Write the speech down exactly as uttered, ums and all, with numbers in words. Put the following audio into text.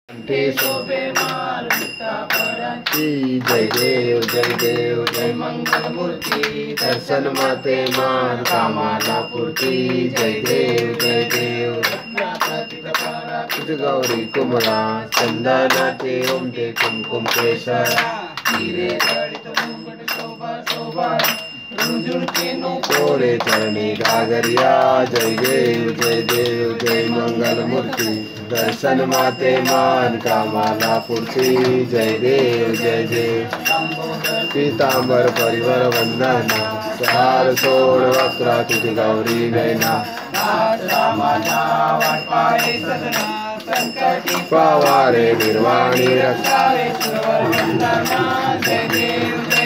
कंठे शोभे माल मुक्तापराची जय देव जय देव जय मंगल मूर्ती दर्शन माते मान कामाला पूर्ती जय देव जय देव गौरी कुमरा चंदनाचे ओमटे कुमकुम केशरा हिरे जडित मुकुट शोभा शोभा कोरे चरणी गागरिया जय देव जय देव जय मंगल मूर्ती दर्शन माते मान कामाला पूर्ती जय देव जय देव पीतांबर परिवर वंदना सार सोड वक्रा तुझी गौरी नैना पावारे निर्वाणी रक्षावे जय देव